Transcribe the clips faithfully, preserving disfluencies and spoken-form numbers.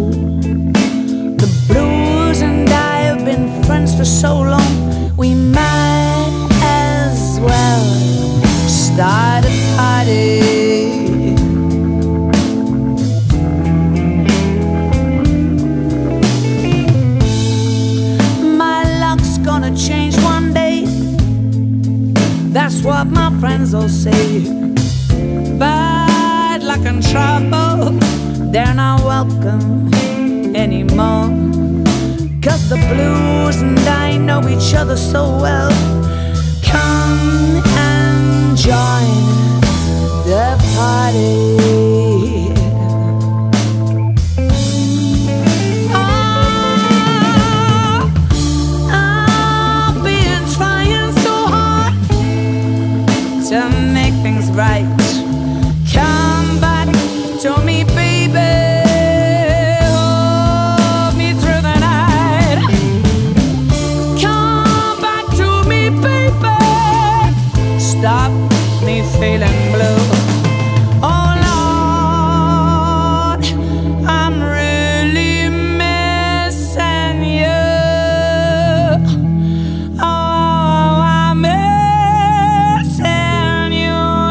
The blues and I have been friends for so long, we might as well start a party. My luck's gonna change one day, that's what my friends all say. Bad luck and trouble, they're not welcome anymore. Cause the blues and I know each other so well. Come and join the party. To make things right, come back to me, baby. Hold me through the night. Come back to me, baby. Stop me feeling blue. Oh Lord, I'm really missing you. Oh, I'm missing you.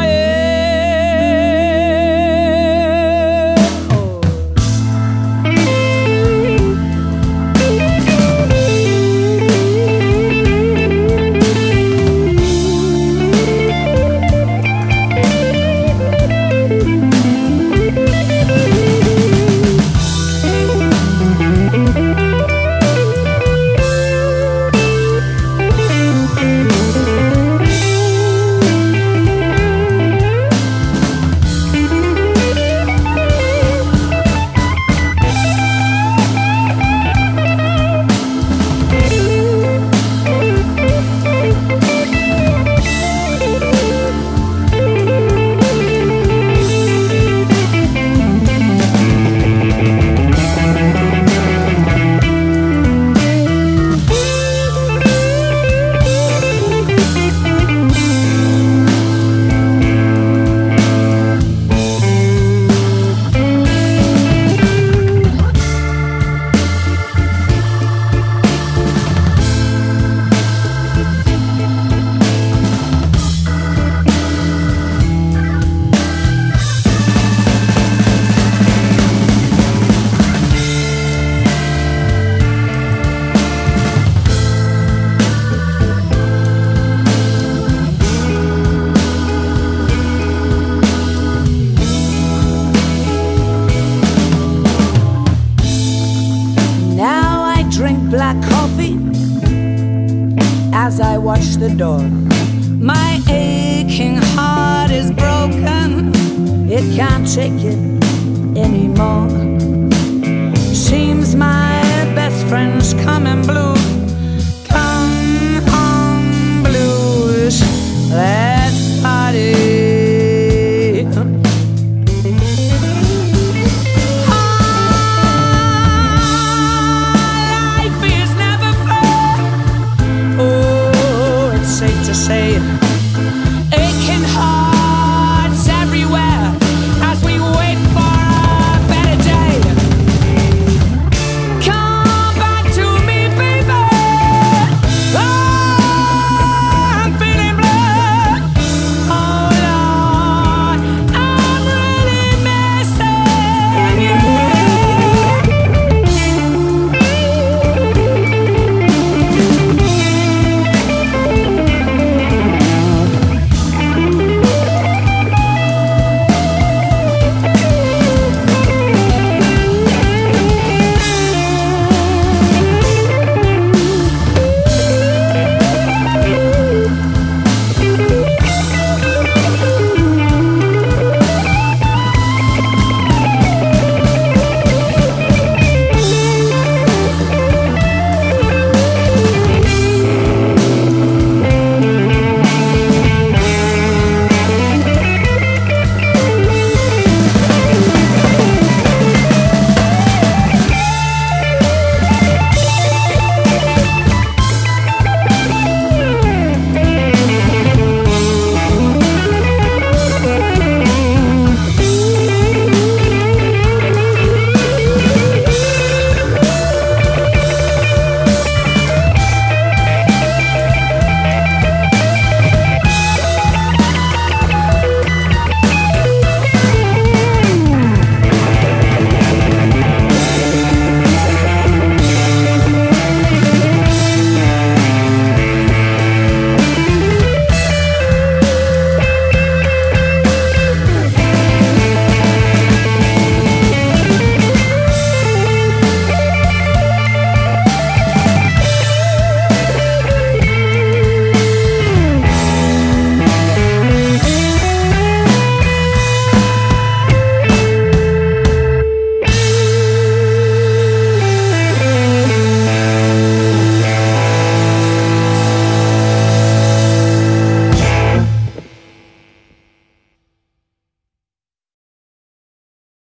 As I watch the door, my aching heart is broken. It can't take it anymore.